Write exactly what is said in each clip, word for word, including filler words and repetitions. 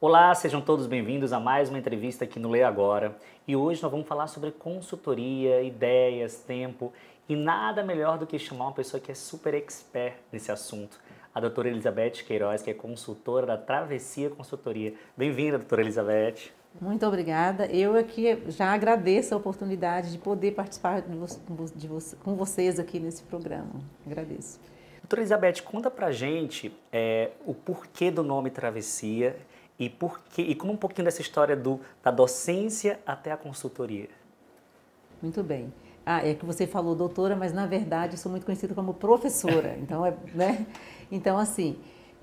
Olá, sejam todos bem-vindos a mais uma entrevista aqui no Lê Agora. E hoje nós vamos falar sobre consultoria, ideias, tempo e nada melhor do que chamar uma pessoa que é super expert nesse assunto, a doutora Elizabeth Queiroz, que é consultora da Travessia Consultoria. Bem-vinda, doutora Elizabeth. Muito obrigada. Eu aqui já agradeço a oportunidade de poder participar de vo de vo com vocês aqui nesse programa. Agradeço. Doutora Elizabeth, conta pra gente é, o porquê do nome Travessia e, porquê, e como um pouquinho dessa história do, da docência até a consultoria. Muito bem. Ah, é que você falou doutora, mas na verdade eu sou muito conhecida como professora. Então, é, né? Então assim,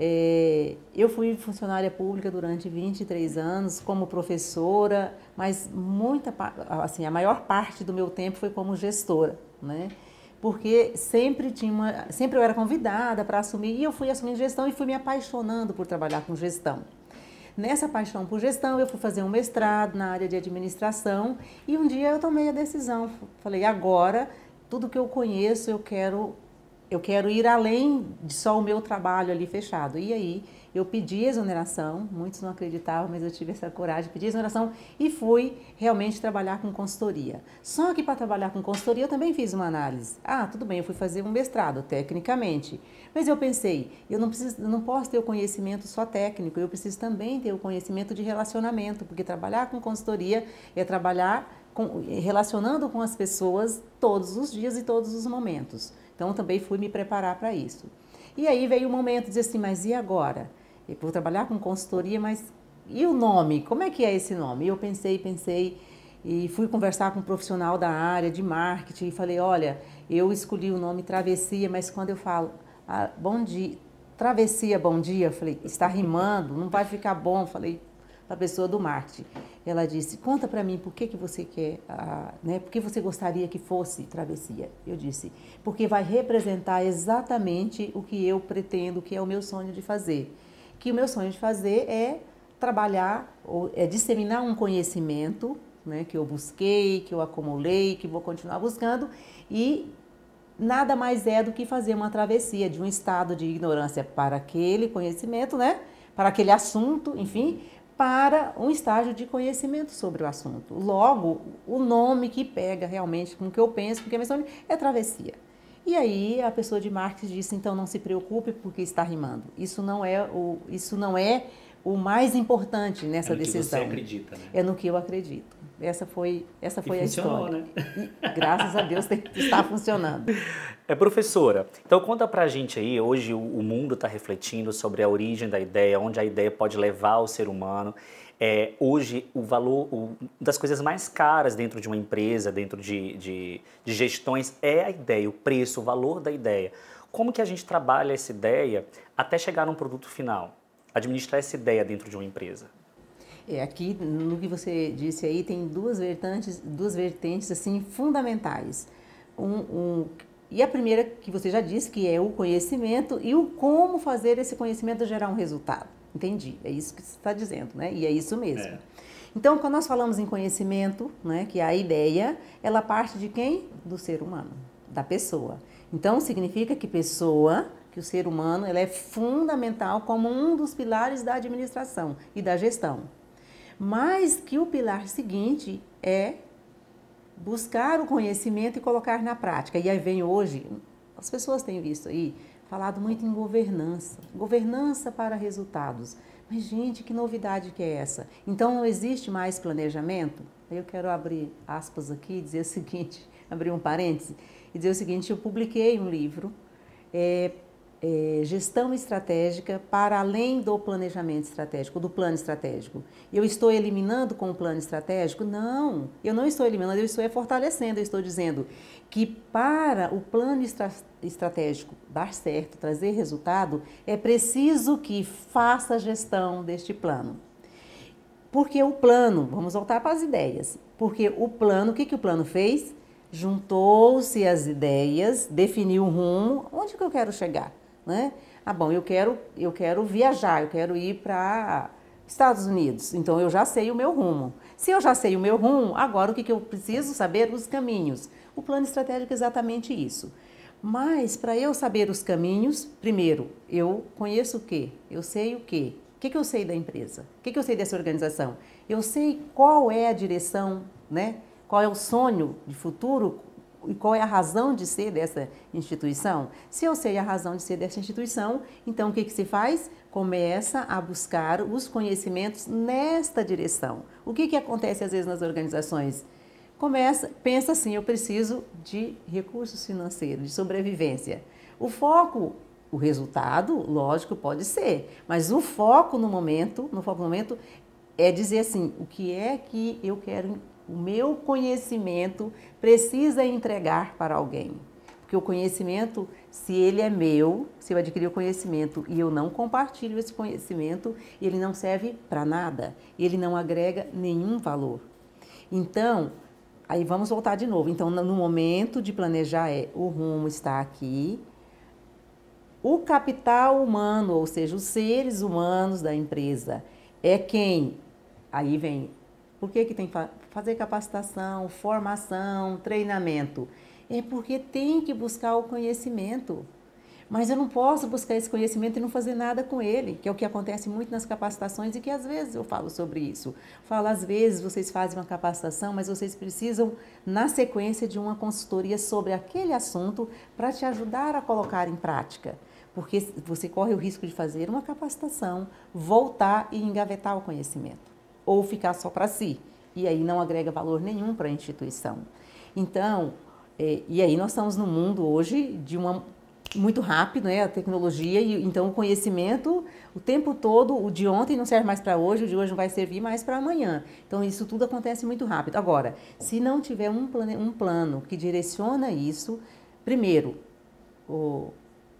é, eu fui funcionária pública durante vinte e três anos como professora, mas muita, assim, a maior parte do meu tempo foi como gestora, né? Porque sempre tinha uma, sempre eu era convidada para assumir, e eu fui assumindo gestão e fui me apaixonando por trabalhar com gestão. Nessa paixão por gestão, eu fui fazer um mestrado na área de administração e um dia eu tomei a decisão, falei, agora, tudo que eu conheço, eu quero, eu quero ir além de só o meu trabalho ali fechado. E aí, eu pedi exoneração, muitos não acreditavam, mas eu tive essa coragem, pedi exoneração e fui realmente trabalhar com consultoria. Só que para trabalhar com consultoria eu também fiz uma análise. Ah, tudo bem, eu fui fazer um mestrado, tecnicamente. Mas eu pensei, eu não, preciso, não posso ter o conhecimento só técnico, eu preciso também ter o conhecimento de relacionamento, porque trabalhar com consultoria é trabalhar com, relacionando com as pessoas todos os dias e todos os momentos. Então, também fui me preparar para isso. E aí veio o momento de dizer assim, mas e agora? Eu vou trabalhar com consultoria, mas e o nome? Como é que é esse nome? E eu pensei, pensei e fui conversar com um profissional da área de marketing e falei, olha, eu escolhi o nome Travessia, mas quando eu falo ah, bom dia, Travessia, bom dia, eu falei, está rimando, não vai ficar bom, falei para a pessoa do marketing. Ela disse, conta para mim por que, que você quer, ah, né, por que você gostaria que fosse Travessia? Eu disse, porque vai representar exatamente o que eu pretendo, que é o meu sonho de fazer. Que o meu sonho de fazer é trabalhar, ou é disseminar um conhecimento, né, que eu busquei, que eu acumulei, que vou continuar buscando, e nada mais é do que fazer uma travessia de um estado de ignorância para aquele conhecimento, né, para aquele assunto, enfim, para um estágio de conhecimento sobre o assunto. Logo, o nome que pega realmente com o que eu penso, com o que eu menciono, é travessia. E aí a pessoa de marketing disse, então não se preocupe porque está rimando. Isso não é o, isso não é o mais importante nessa decisão. É no que você acredita, né? É no que eu acredito. Essa foi, essa foi e a funcionou, história. Né? E, graças a Deus está funcionando. É, professora, então conta pra gente aí, hoje o, o mundo está refletindo sobre a origem da ideia, onde a ideia pode levar o ser humano. É, hoje, o valor o, das coisas mais caras dentro de uma empresa, dentro de, de, de gestões, é a ideia, o preço, o valor da ideia. Como que a gente trabalha essa ideia até chegar num produto final? Administrar essa ideia dentro de uma empresa? É, aqui, no que você disse aí, tem duas vertentes, duas vertentes assim, fundamentais. Um, um, e a primeira, que você já disse, que é o conhecimento e o como fazer esse conhecimento gerar um resultado. Entendi, é isso que você está dizendo, né? E é isso mesmo. É. Então, quando nós falamos em conhecimento, né, que é a ideia, ela parte de quem? Do ser humano, da pessoa. Então, significa que pessoa, que o ser humano, ela é fundamental como um dos pilares da administração e da gestão. Mas que o pilar seguinte é buscar o conhecimento e colocar na prática. E aí vem hoje, as pessoas têm visto aí, falado muito em governança, governança para resultados. Mas, gente, que novidade que é essa? Então, não existe mais planejamento? Eu quero abrir aspas aqui e dizer o seguinte, abrir um parêntese, e dizer o seguinte, eu publiquei um livro, é, é, Gestão Estratégica para além do planejamento estratégico, do plano estratégico. Eu estou eliminando com o plano estratégico? Não, eu não estou eliminando, eu estou fortalecendo, eu estou dizendo que para o plano estra estratégico dar certo, trazer resultado, é preciso que faça a gestão deste plano. Porque o plano, vamos voltar para as ideias, porque o plano, o que, que o plano fez? Juntou-se as ideias, definiu o rumo, onde que eu quero chegar, né? Ah, bom, eu quero, eu quero viajar, eu quero ir para Estados Unidos, então eu já sei o meu rumo. Se eu já sei o meu rumo, agora o que, que eu preciso saber? Os caminhos. O plano estratégico é exatamente isso. Mas, para eu saber os caminhos, primeiro, eu conheço o quê? Eu sei o quê? O que, que eu sei da empresa? O que, que eu sei dessa organização? Eu sei qual é a direção, né? Qual é o sonho de futuro e qual é a razão de ser dessa instituição? Se eu sei a razão de ser dessa instituição, então o que, que se faz? Começa a buscar os conhecimentos nesta direção. O que, que acontece às vezes nas organizações? Começa, pensa assim, eu preciso de recursos financeiros, de sobrevivência. O foco, o resultado, lógico, pode ser, mas o foco no momento, no foco no momento é dizer assim, o que é que eu quero, o meu conhecimento precisa entregar para alguém. Porque o conhecimento, se ele é meu, se eu adquirir o conhecimento e eu não compartilho esse conhecimento, ele não serve para nada, ele não agrega nenhum valor. Então, aí vamos voltar de novo. Então, no momento de planejar é, o rumo está aqui, o capital humano, ou seja, os seres humanos da empresa, é quem, aí vem, por que que tem que fazer capacitação, formação, treinamento? É porque tem que buscar o conhecimento. Mas eu não posso buscar esse conhecimento e não fazer nada com ele, que é o que acontece muito nas capacitações e que às vezes eu falo sobre isso. Falo, às vezes vocês fazem uma capacitação, mas vocês precisam, na sequência, de uma consultoria sobre aquele assunto para te ajudar a colocar em prática. Porque você corre o risco de fazer uma capacitação, voltar e engavetar o conhecimento, ou ficar só para si, e aí não agrega valor nenhum para a instituição. Então, é, e aí nós estamos num mundo hoje de uma muito rápido, né, a tecnologia, e então o conhecimento o tempo todo, o de ontem não serve mais para hoje, o de hoje não vai servir mais para amanhã. Então isso tudo acontece muito rápido. Agora, se não tiver um plano, um plano que direciona isso, primeiro, o,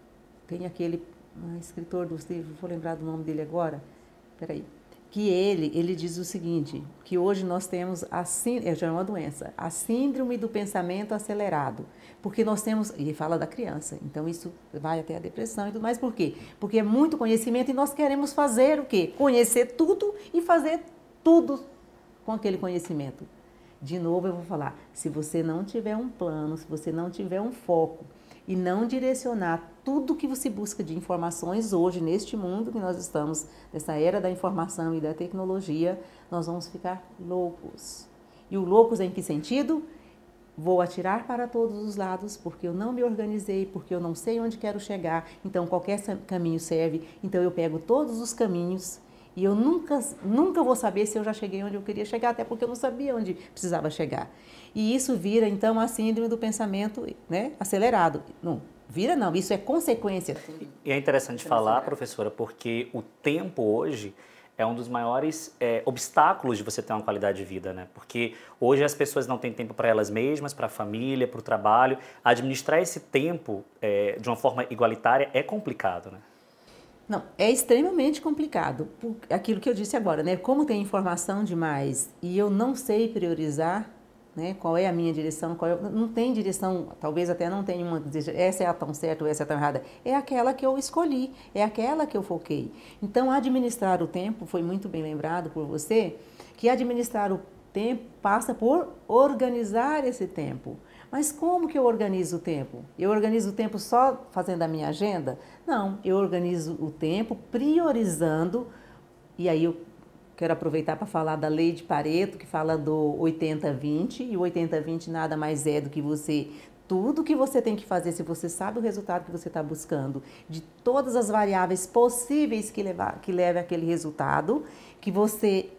tem aquele ah, escritor dos livros, vou lembrar do nome dele agora, peraí, que ele, ele diz o seguinte, que hoje nós temos, a, já é uma doença, a síndrome do pensamento acelerado, porque nós temos, e fala da criança, então isso vai até a depressão e tudo mais, por quê? Porque é muito conhecimento e nós queremos fazer o quê? Conhecer tudo e fazer tudo com aquele conhecimento. De novo eu vou falar, se você não tiver um plano, se você não tiver um foco, e não direcionar tudo que você busca de informações hoje, neste mundo que nós estamos, nessa era da informação e da tecnologia, nós vamos ficar loucos. E o loucos em que sentido? Vou atirar para todos os lados, porque eu não me organizei, porque eu não sei onde quero chegar, então qualquer caminho serve, então eu pego todos os caminhos e eu nunca, nunca vou saber se eu já cheguei onde eu queria chegar, até porque eu não sabia onde precisava chegar. E isso vira, então, a síndrome do pensamento, né, acelerado. Não, vira não, isso é consequência. E é interessante falar, professora, porque o tempo hoje é um dos maiores é, obstáculos de você ter uma qualidade de vida, né? Porque hoje as pessoas não têm tempo para elas mesmas, para a família, para o trabalho. Administrar esse tempo é, de uma forma igualitária é complicado, né? Não, é extremamente complicado. Aquilo que eu disse agora, né? Como tem informação demais e eu não sei priorizar, né? Qual é a minha direção, qual é, não tem direção, talvez até não tenha uma, essa é a tão certa ou essa é a tão errada, é aquela que eu escolhi, é aquela que eu foquei. Então, administrar o tempo, foi muito bem lembrado por você, que administrar o tempo passa por organizar esse tempo. Mas como que eu organizo o tempo? Eu organizo o tempo só fazendo a minha agenda? Não, eu organizo o tempo priorizando, e aí eu quero aproveitar para falar da lei de Pareto, que fala do oitenta vinte, e o oitenta vinte nada mais é do que você, tudo que você tem que fazer, se você sabe o resultado que você está buscando, de todas as variáveis possíveis que, levar, que leve àquele resultado, que você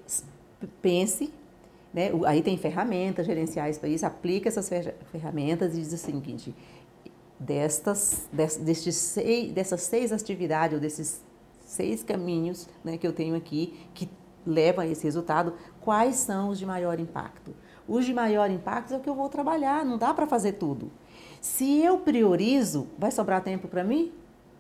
pense, né? Aí tem ferramentas gerenciais para isso, aplica essas ferramentas e diz o seguinte, destas, destes seis, dessas seis atividades, ou desses seis caminhos, né, que eu tenho aqui, que levam a esse resultado, quais são os de maior impacto? Os de maior impacto é o que eu vou trabalhar, não dá para fazer tudo. Se eu priorizo, vai sobrar tempo para mim?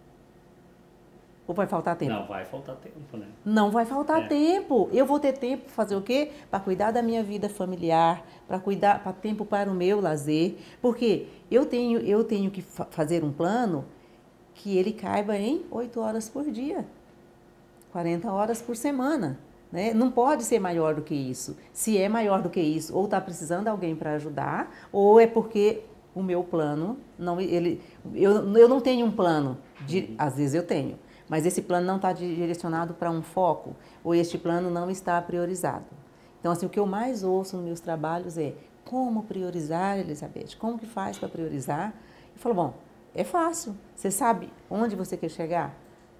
Ou vai faltar tempo? Não, vai faltar tempo, né? Não vai faltar é. tempo. Eu vou ter tempo para fazer o quê? Para cuidar da minha vida familiar, para cuidar, para tempo para o meu lazer. Porque eu tenho, eu tenho que fa fazer um plano que ele caiba em oito horas por dia, quarenta horas por semana. Né? Não pode ser maior do que isso. Se é maior do que isso, ou está precisando de alguém para ajudar, ou é porque o meu plano, não, ele, eu, eu não tenho um plano, de, às vezes eu tenho, mas esse plano não está direcionado para um foco, ou este plano não está priorizado. Então, assim, o que eu mais ouço nos meus trabalhos é como priorizar, Elizabeth? Como que faz para priorizar? Eu falo, bom, é fácil. Você sabe onde você quer chegar?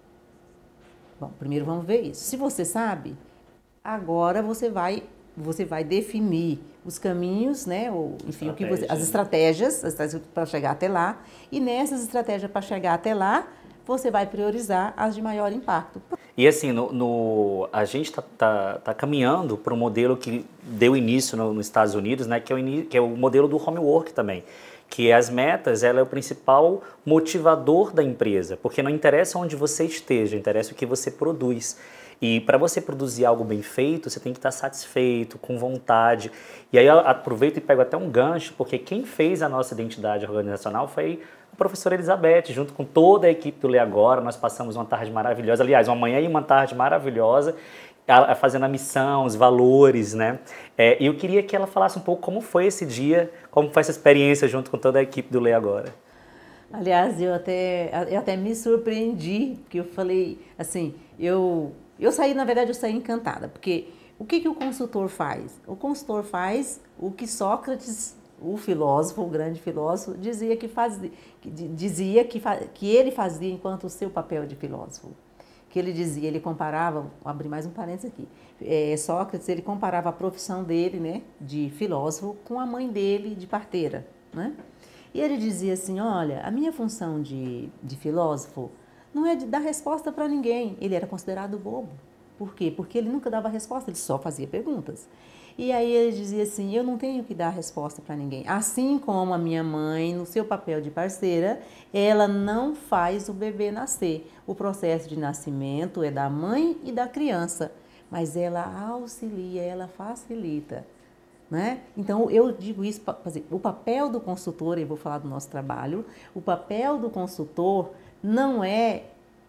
Bom, primeiro vamos ver isso. Se você sabe, agora você vai, você vai definir os caminhos, né? Ou, enfim, o que você, as estratégias, as estratégias para chegar até lá. E nessas estratégias para chegar até lá, você vai priorizar as de maior impacto. E assim, no, no, a gente está tá, tá caminhando para um modelo que deu início no, nos Estados Unidos, né, que, é o, que é o modelo do homework também, que as metas, ela é o principal motivador da empresa, porque não interessa onde você esteja, interessa o que você produz. E para você produzir algo bem feito, você tem que estar satisfeito, com vontade. E aí eu aproveito e pego até um gancho, porque quem fez a nossa identidade organizacional foi a professora Elizabeth, junto com toda a equipe do Lê Agora. Nós passamos uma tarde maravilhosa, aliás, uma manhã e uma tarde maravilhosa, fazendo a missão, os valores, né? É, e eu queria que ela falasse um pouco como foi esse dia, como foi essa experiência junto com toda a equipe do Lê Agora. Aliás, eu até, eu até me surpreendi, porque eu falei, assim, eu, eu saí, na verdade, eu saí encantada, porque o que, que o consultor faz? O consultor faz o que Sócrates, o filósofo, o grande filósofo, dizia que, fazia, que, dizia que, que ele fazia enquanto o seu papel de filósofo. Que ele dizia, ele comparava, vou abrir mais um parênteses aqui, é, Sócrates, ele comparava a profissão dele, né, de filósofo, com a mãe dele de parteira, né? E ele dizia assim, olha, a minha função de, de filósofo não é de dar resposta para ninguém. Ele era considerado bobo. Por quê? Porque ele nunca dava resposta, ele só fazia perguntas. E aí ele dizia assim, eu não tenho que dar resposta para ninguém. Assim como a minha mãe, no seu papel de parceira, ela não faz o bebê nascer. O processo de nascimento é da mãe e da criança, mas ela auxilia, ela facilita. Né? Então, eu digo isso para fazer. O papel do consultor, eu vou falar do nosso trabalho, o papel do consultor não é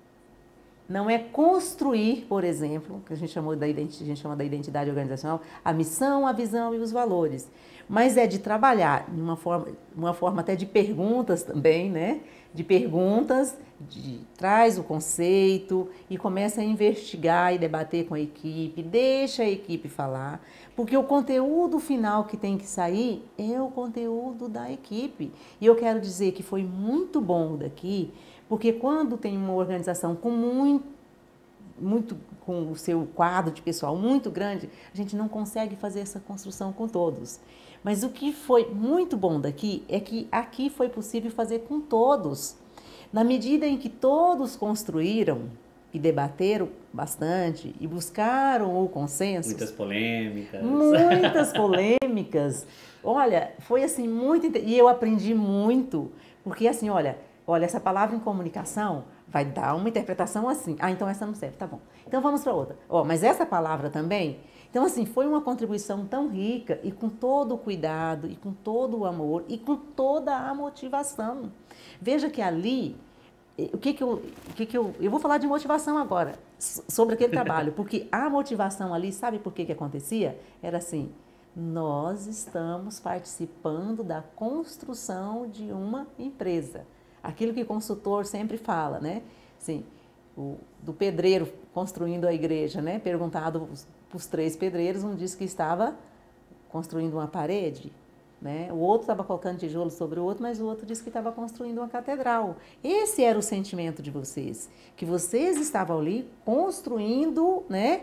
não é construir, por exemplo, que a gente, chamou da identidade, a gente chama da identidade organizacional, a missão, a visão e os valores, mas é de trabalhar de uma forma, uma forma até de perguntas também, né? De perguntas, de, traz o conceito e começa a investigar e debater com a equipe, deixa a equipe falar, porque o conteúdo final que tem que sair é o conteúdo da equipe. E eu quero dizer que foi muito bom daqui, porque quando tem uma organização com muito, muito, com o seu quadro de pessoal muito grande, a gente não consegue fazer essa construção com todos. Mas o que foi muito bom daqui é que aqui foi possível fazer com todos. Na medida em que todos construíram e debateram bastante e buscaram o consenso. Muitas polêmicas. Muitas polêmicas. Olha, foi assim muito... E eu aprendi muito, porque assim, olha... Olha, essa palavra em comunicação vai dar uma interpretação assim. Ah, então essa não serve, tá bom. Então vamos para outra. Ó, mas essa palavra também... Então, assim, foi uma contribuição tão rica e com todo o cuidado, e com todo o amor, e com toda a motivação. Veja que ali, o que que eu... O que que eu, eu vou falar de motivação agora, sobre aquele trabalho, porque a motivação ali, sabe por que que acontecia? Era assim, nós estamos participando da construção de uma empresa. Aquilo que o consultor sempre fala, né? Assim, o, do pedreiro construindo a igreja, né? Perguntado para os três pedreiros, um disse que estava construindo uma parede, né? O outro estava colocando tijolo sobre o outro, mas o outro disse que estava construindo uma catedral. Esse era o sentimento de vocês, que vocês estavam ali construindo, né?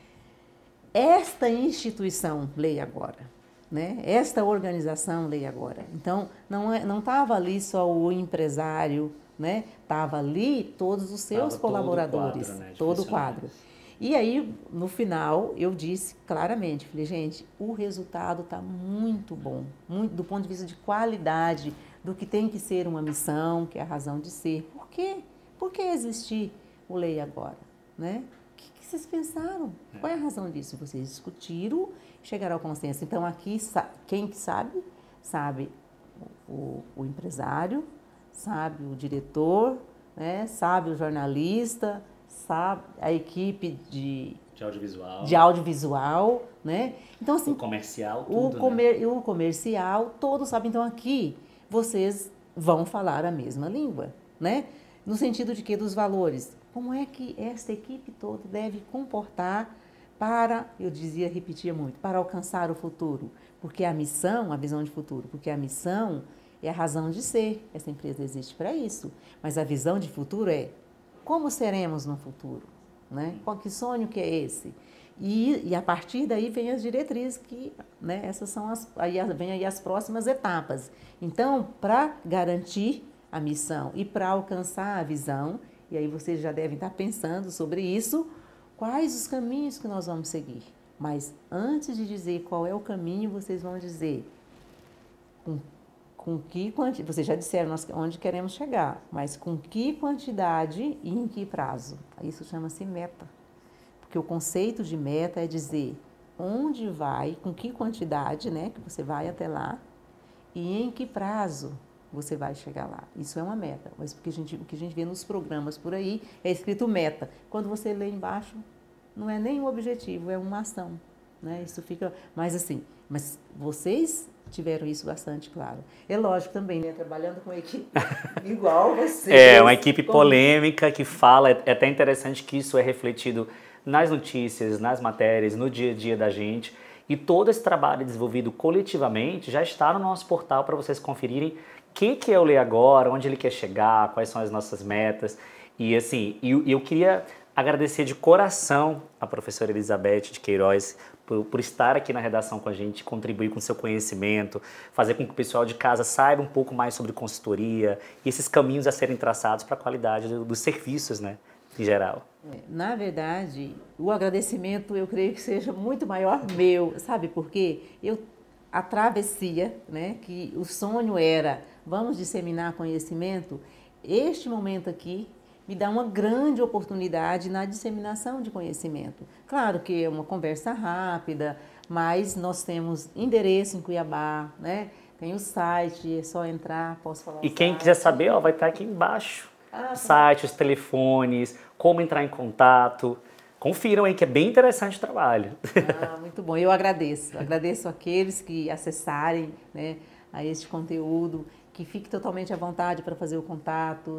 Esta instituição, Lê Agora. Né? Esta organização Lê Agora. Então, não é, não estava ali só o empresário, né? Estava ali todos os seus tava colaboradores, todo o quadro. Né, todo o quadro. E aí, no final, eu disse claramente, falei, gente, o resultado está muito bom, muito, do ponto de vista de qualidade, do que tem que ser uma missão, que é a razão de ser. Por quê? Por que existir o Lê Agora? Né? O que, que vocês pensaram? Qual é a razão disso? Vocês discutiram, chegaram ao consenso. Então, aqui, quem que sabe? Sabe o, o empresário, sabe o diretor, né? Sabe o jornalista, sabe a equipe de, de audiovisual, de audiovisual, né? Então, assim, o comercial, tudo, o, comer, né? o comercial, todos sabem. Então, aqui, vocês vão falar a mesma língua, né? No sentido de que dos valores. como é que esta equipe toda deve comportar para, eu dizia, repetia muito, para alcançar o futuro. Porque a missão, a visão de futuro, porque a missão é a razão de ser. Essa empresa existe para isso. Mas a visão de futuro é como seremos no futuro, né? Qual que sonho que é esse? E, e a partir daí vem as diretrizes que, né, essas são as, aí vem aí as próximas etapas. Então, para garantir a missão e para alcançar a visão, e aí vocês já devem estar pensando sobre isso, quais os caminhos que nós vamos seguir. Mas antes de dizer qual é o caminho, vocês vão dizer com, com que quantidade, vocês já disseram nós, onde queremos chegar, mas com que quantidade e em que prazo. Isso chama-se meta. Porque o conceito de meta é dizer onde vai, com que quantidade, né, que você vai até lá e em que prazo você vai chegar lá. Isso é uma meta. Mas porque a gente, o que a gente vê nos programas por aí é escrito meta. Quando você lê embaixo, não é nem um objetivo, é uma ação, né? Isso fica mais assim. Mas vocês tiveram isso bastante claro. É lógico também, né? Trabalhando com uma equipe igual vocês. É, uma equipe polêmica que fala, é até interessante que isso é refletido nas notícias, nas matérias, no dia a dia da gente. E todo esse trabalho desenvolvido coletivamente já está no nosso portal para vocês conferirem o que, que é o Lê Agora, onde ele quer chegar, quais são as nossas metas. E assim, eu, eu queria agradecer de coração a professora Elizabeth de Queiroz por, por estar aqui na redação com a gente, contribuir com o seu conhecimento, fazer com que o pessoal de casa saiba um pouco mais sobre consultoria e esses caminhos a serem traçados para a qualidade do, dos serviços, né, em geral. Na verdade, o agradecimento eu creio que seja muito maior meu, sabe por quê? Eu, a travessia, né, que o sonho era, vamos disseminar conhecimento, este momento aqui me dá uma grande oportunidade na disseminação de conhecimento. Claro que é uma conversa rápida, mas nós temos endereço em Cuiabá, né? Tem o site, é só entrar, posso falar. E quem quiser saber, ó, vai estar aqui embaixo. Ah, o site, os telefones, como entrar em contato. Confiram aí que é bem interessante o trabalho. Ah, muito bom. Eu agradeço. Agradeço aqueles que acessarem, né, a este conteúdo, que fique totalmente à vontade para fazer o contato.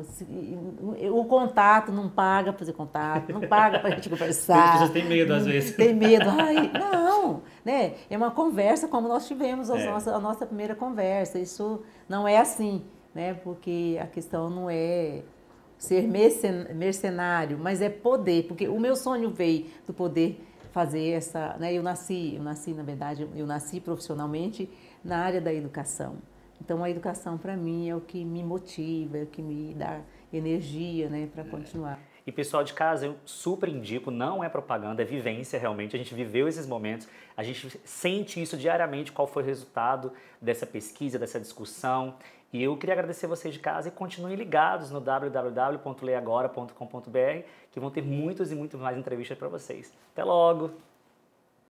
O contato não paga para fazer contato, não paga para a gente conversar. As pessoas têm medo às vezes. Tem medo. Ai, não, né? É uma conversa como nós tivemos a, é. nossa, a nossa primeira conversa. Isso não é assim, né? Porque a questão não é ser mercenário, mas é poder, porque o meu sonho veio do poder fazer essa, né? Eu nasci, eu nasci, na verdade, eu nasci profissionalmente na área da educação. Então, a educação, para mim, é o que me motiva, é o que me dá energia, né, para continuar. E, pessoal de casa, eu super indico, não é propaganda, é vivência realmente. A gente viveu esses momentos, a gente sente isso diariamente, qual foi o resultado dessa pesquisa, dessa discussão. E eu queria agradecer vocês de casa e continuem ligados no w w w ponto leagora ponto com ponto b r, que vão ter muitas e muitas mais entrevistas para vocês. Até logo!